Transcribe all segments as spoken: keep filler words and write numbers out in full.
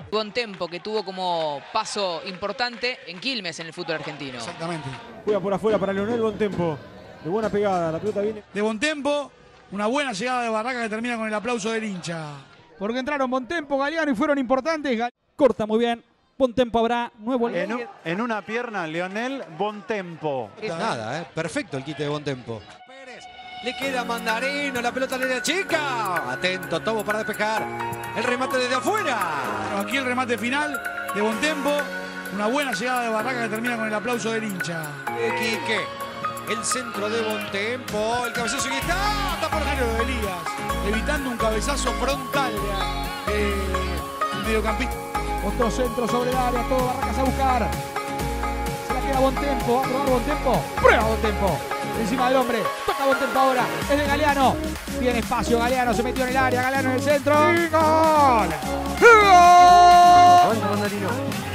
Bon Tempo, que tuvo como paso importante en Quilmes en el fútbol argentino. Exactamente. Juega por afuera para Leonel Bon Tempo. De buena pegada, la pelota viene. De Bon Tempo, una buena llegada de Barraca que termina con el aplauso del hincha. Porque entraron Bon Tempo, Galeano y fueron importantes. Corta muy bien. Bon Tempo habrá nuevo. En, un, en una pierna, Leonel Bon Tempo. Es nada, ¿eh? Perfecto el quite de Bon Tempo. Pérez, le queda Mandarino, la pelota le chica. Atento, Tobo para despejar. El remate desde afuera. Bueno, aquí el remate final de Bon Tempo. Una buena llegada de Barraca que termina con el aplauso del hincha. De Quique. El centro de Bon Tempo. El cabezazo y está. Está por Jairo de Elías. Evitando un cabezazo frontal eh, el mediocampista. Otro centro sobre el área, todo Barracas a buscar. Se la queda Bon Tempo, va a probar Bon Tempo. Prueba Bon Tempo. Encima del hombre. Toca Bon Tempo ahora. Es de Galeano. Tiene espacio Galeano, se metió en el área. Galeano en el centro. ¡Y gol! ¡Gol! Avanza Mandarino.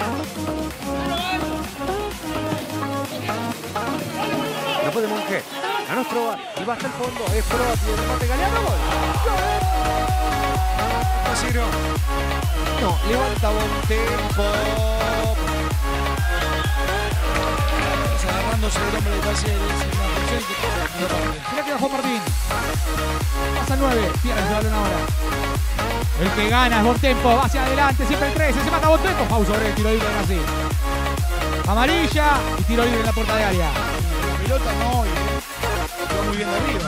No puede Monge. A nos proba. Y va hasta el fondo. Es proba. Tiene remate Galeano. Gol. Casero. No, levanta Bon Tempo. Agarrándose el hombre de Talleres. Se la queda Juan Martín. Pasa el nueve. Pierde el balón ahora. El que gana es Bon Tempo. Va hacia adelante. Siempre el trece. Se mata Bon Tempo. Pau sobre el tiro libre de Brasil. Amarilla y tiro libre en la puerta de área. La pelota no. Y va muy bien de arriba.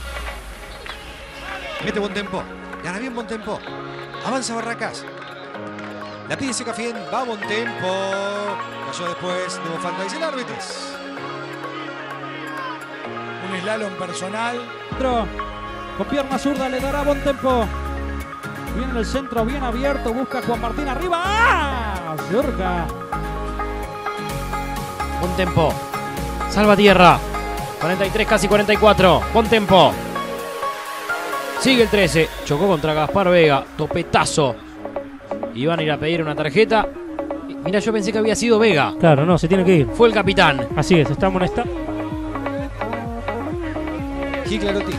Mete Bon Tempo. Gana bien Bon Tempo. Avanza Barracas. La pide Secafien. Va Bon Tempo. Cayó después. Tuvo falta. Dice el árbitro. Un slalom personal. Con pierna zurda le dará Bon Tempo. Viene en el centro, bien abierto. Busca Juan Martín arriba. ¡Ah! Cerca. Bon Tempo. Salvatierra. cuarenta y tres, casi cuarenta y cuatro. Bon Tempo. Sigue el trece. Chocó contra Gaspar Vega. Topetazo. Iban a ir a pedir una tarjeta. Mira, yo pensé que había sido Vega. Claro, no, se tiene que ir. Fue el capitán. Así es, está amonestado. Giclarotti.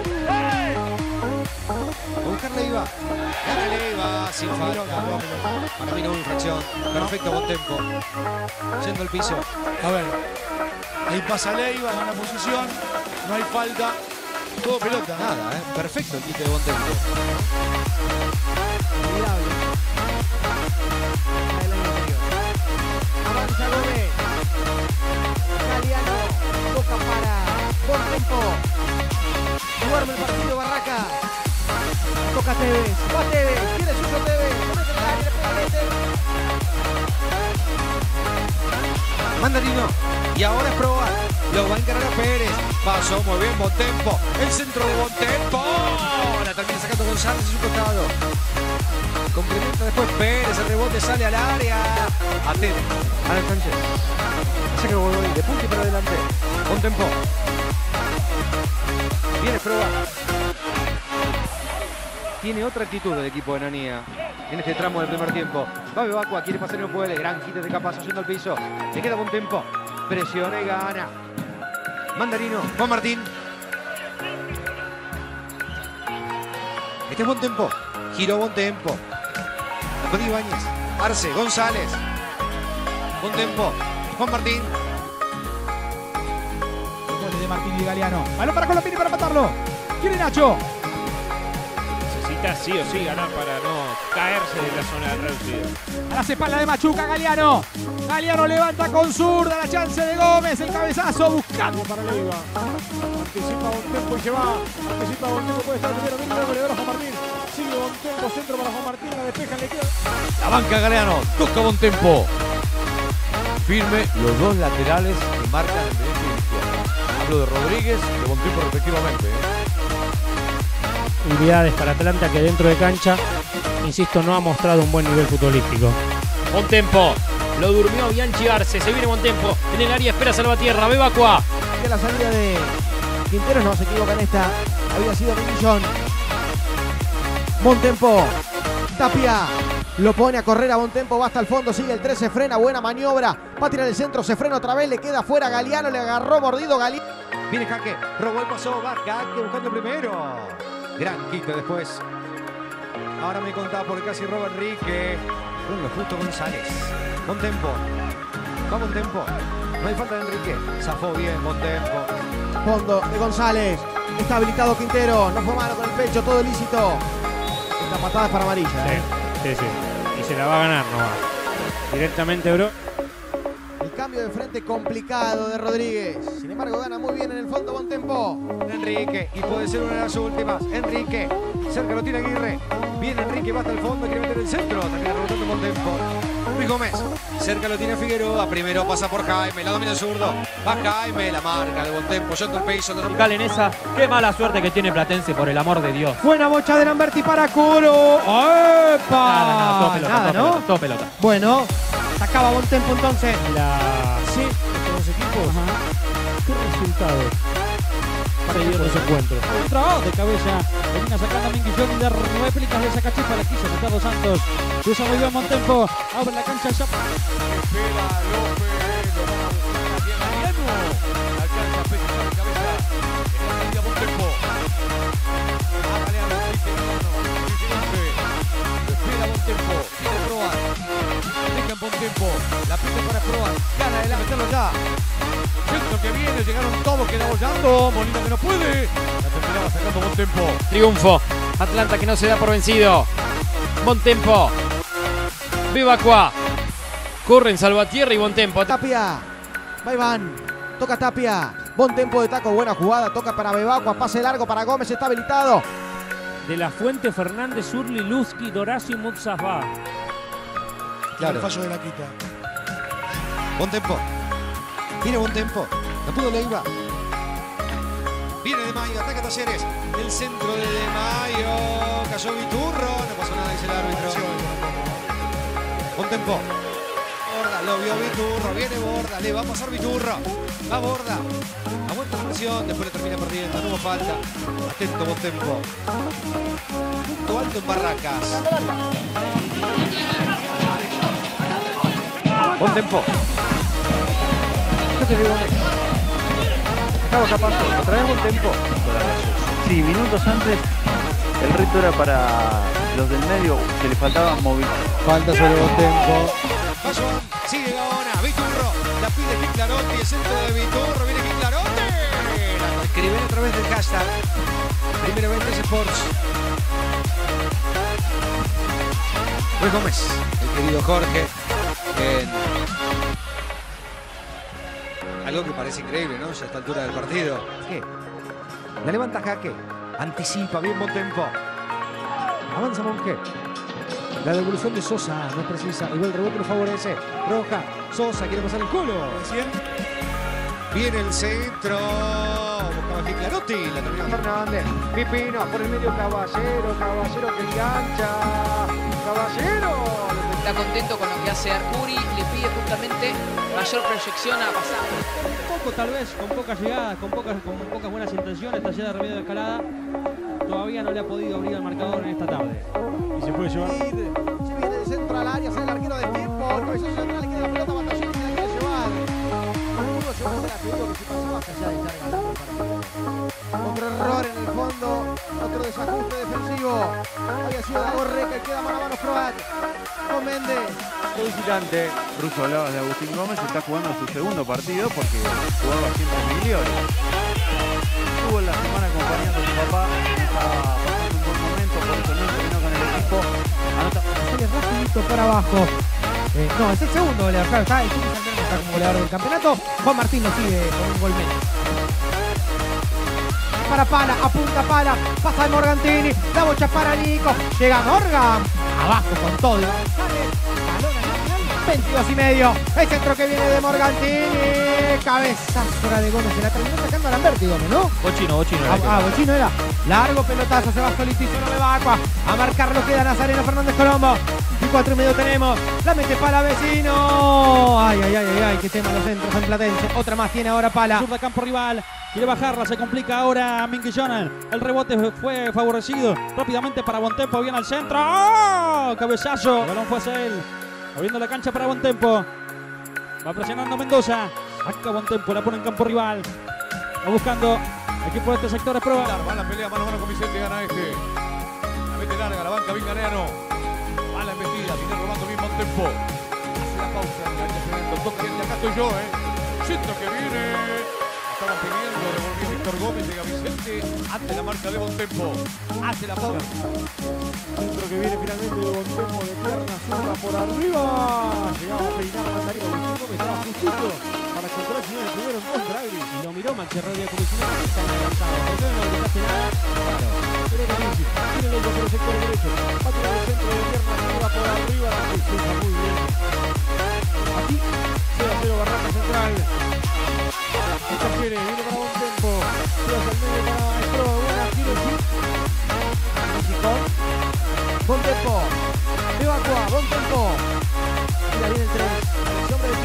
A buscar Leiva. Gana Leiva. Sin falta. Para mí no hubo infracción. Perfecto Bon Tempo. Yendo al piso. A ver. Ahí pasa Leiva en una posición. No hay falta. Todo pelota. Nada, ¿eh? Perfecto el quite de Bon Tempo. Avanza Gómez. Galeano. Toca para Bon Tempo. Duerme el partido Barraca. Toca Tevez. Va Tevez. Quiere suyo Tevez. No mete el área, le pega Mandarino. Y ahora es probar. Lo va a encarar a Pérez. Pasó muy bien Bon Tempo. El centro de Bon Tempo. La termina sacando González en su costado. Complementa después Pérez. El rebote sale al área. Atento. Ana Sánchez. Hace que vuelve de punta y para adelante. Bon Tempo. Viene prueba. Tiene otra actitud el equipo de Nanía en este tramo del primer tiempo. Va Bebacua, quiere pasar y no puede. Gran quite de Capazo yendo al piso. Le queda Bon Tempo. Presiona y gana. Mandarino. Juan Martín. Este es Bon Tempo. Giró Bon Tempo. Con Ibáñez. Arce. González. Bon Tempo. Juan Martín. Goles de Martín y Galeano. Balón para Colombini para matarlo. Quiere Nacho. Necesita sí o sí ganar para no caerse de la zona reducida. A las espaldas de Machuca, Galeano. Galeano levanta con zurda, la chance de Gómez, el cabezazo buscando Para Leiva. Anticipa Bon Tempo y se va. Anticipa Bon Tempo, puede estar primero. Viene el goleador Juan Martín. Sigue Bon Tempo, centro para Juan Martín. La despeja, le queda. La banca Galeano. Toca Bon Tempo. Firme los dos laterales que marcan el derecho y izquierdo. Hablo de Rodríguez y de Bon Tempo respectivamente. ¿eh? Habilidades para Atlanta que dentro de cancha, insisto, no ha mostrado un buen nivel futbolístico. Bon Tempo. Lo durmió Bianchi Arce. Se viene Bon Tempo. En el área espera Salvatierra. Bebacua. Que la salida de Quinteros no se equivoca en esta. Había sido Millón. Bon Tempo. Tapia. Lo pone a correr a Bon Tempo. Va hasta el fondo. Sigue el tres. Se frena. Buena maniobra. Va a tirar el centro. Se frena otra vez. Le queda fuera Galeano. Le agarró mordido Galeano. Viene Jaque. Robó el paso. Va Jaque buscando el primero. Gran quite después. Ahora me contaba por casi roba Enrique. Con lo justo González. Buen tempo. Va buen tempo. No hay falta de Enrique. Zafó bien, buen tempo. Fondo de González. Está habilitado Quintero. No fue mano con el pecho, todo lícito. Esta patada es para amarilla. ¿eh? Sí, sí, sí. Y se la va a ganar nomás. Directamente, bro. El cambio de frente complicado de Rodríguez. Sin embargo, gana muy bien en el fondo Bontempo. Enrique, y puede ser una de las últimas. Enrique, cerca lo tiene Aguirre. Viene Enrique, va hasta el fondo, quiere meter el centro. También rebotando Bontempo. Luis Gómez, cerca lo tiene Figueroa. Primero pasa por Jaime, la domina el zurdo. Va Jaime, la marca de Bontempo. Yendo el piso. Calen esa. Qué mala suerte que tiene Platense, por el amor de Dios. Buena bocha de Lamberti para Curo. ¡Epa! Nada, nada, todo pelota, Nada, todo ¿no? pelota, todo pelota. Bueno, sacaba Bontempo entonces. La C de los equipos. ¿Qué resultado se dio en ese encuentro? Otro de cabeza. Termina sacando a Minguillón de réplicas de Sacachipa. La quiso meter Dos Santos. Cruza muy bien Bontempo. Abre la cancha ya. Espera López. Lo van a buscar aquí a Mariano. Alcanza a pegar de cabeza. En la salida Bontempo. A Galeano. Dice Galeano. Espera Bontempo. Quiere probar. Dejan Bontempo. La pide para probar. Gana de la meterlo ya. Centro que viene. Llegaron todos. Queda bollando. Molina que no puede. La terminaba sacando Bontempo. Triunfo. Atlanta que no se da por vencido. Bontempo. Vivacqua. Corren Salvatierra y Bontempo. Tapia. Va Iván. Toca Tapia. Bontempo de taco. Buena jugada. Toca para Vivacqua. Pase largo para Gómez. Está habilitado. De la Fuente, Fernández, Urli, Luzki, Doracio y Mutsafá. Claro. El fallo de la quita. Bontempo. Viene Bontempo. No pudo Leiva. Viene De Mayo. Ataca Talleres. El centro de De Mayo. Cayó Viturro. No pasó nada, dice el árbitro. Bontempo. Borda. Lo vio Viturro. Viene Borda. Le va a pasar Viturro. Va Borda. Aguanta la presión. Después le termina perdiendo. No hubo falta. Atento Bontempo. Punto alto en Barracas. Bontempo. Yo te digo, acabo capaz, otra vez Bontempo. Sí, minutos antes el rito era para los del medio, que le faltaba movilidad. Falta sobre Bontempo. Bayón, sigue Gaona, Viturro, la pide Giclarotti, el centro de Viturro, viene Giclarotti. La escriben a través del hashtag. Primero Ventes Sports. Luis Gómez, el querido Jorge, en algo que parece increíble, ¿no? Ya a esta altura del partido. ¿Qué? La levanta Jaque. Anticipa bien Bontempo. Avanza Monge. La devolución de Sosa no es precisa. Igual el rebote lo favorece. Roja. Sosa quiere pasar el culo. Viene el centro. Buscaba Giclarotti. La termina Fernández. Pipino. Por el medio Caballero. Caballero que engancha. Caballero. Está contento con lo que hace Arcuri. Le pide justamente mayor proyección a pasar. Un poco tal vez, con pocas llegadas, con pocas, con pocas buenas intenciones. Taller de Remedio de Escalada. Todavía no le ha podido abrir el marcador en esta tarde. Y se puede llevar. Se viene de centro al área, sale el arquero de tiempo. El cabezazo central le queda la pelota a Batallón y se la quiere llevar. No pudo llevarse la pelota, que si pasaba hasta allá de estar ganando el partido. Otro error en el fondo, otro desajuste defensivo. Había sido la Gorreca y queda mano a mano Croat con Méndez. El visitante, Russo hablaba de Agustín Gómez, está jugando su segundo partido porque jugaba siempre en Migliore. Estuvo en la semana acompañando a su papá, estaba pasando un buen momento, por eso no terminó con el equipo. Anota. Sale rapidito para abajo. Eh, no, es el segundo goleador, claro, está el Chico Santana, está como goleador del campeonato. Juan Martín lo sigue con un gol menos. Para Pala, apunta Pala, pasa de Morgantini, la bocha para Nico, llega Morgan, abajo con todo, sale, balón al lateral, veintidós y medio, el centro que viene de Morgantini, cabezazo de Gómez, se la terminó sacando a Lamberti Gómez, ¿no? Bochino, Bochino. Ah, ah, Bochino era, largo pelotazo, se va solito y se no le va Aqua, a marcarlo queda Nazareno Fernández Colombo, y cuatro y medio tenemos, la mete Pala vecino, ay, ay, ay, ay, ay, qué tema los centros en Platense, otra más tiene ahora Pala. Sur de campo rival. Quiere bajarla, se complica ahora Minguillón. El rebote fue favorecido rápidamente para Bontempo. Viene al centro. ¡Oh! Cabezazo. El balón fue hacia él. Abriendo la cancha para Bontempo. Va presionando Mendoza. Saca Bontempo, la pone en campo rival. Va buscando equipo de este sector. Es prueba. Va la pelea mano a mano con Vicente, gana este. La mete larga, la banca bien Galeano. Va la embestida, viene robando bien Bontempo. Bontempo. Hace la pausa en el defensa. Toca y acá estoy yo, ¿eh? Siento que viene. Estaban pidiendo, devolvió Víctor Gómez, llega Vicente. Ante la marca de Bontempo. Hace la pausa. Centro que viene finalmente de Bontempo de pierna zurda por arriba. Llegaba a peinar Mandarino. Agustín Gómez estaba justito para encontrar el señor primero en contra. Y lo miró Mancherrodia como si no estaba adelantado. ¿Por qué no le dejaste nada? Claro. Pero es difícil. Tiene el por el sector derecho. Va a tirar el centro de pierna zurda por arriba. Se cruza muy bien. Aquí cero a cero Barraca Central. Esta viene, viene para Bontempo. Tira hacia el medio para Maestro. Buena, tiro y sí. Bontempo. Evacua, Bontempo. Mira, viene el tres. El hombre de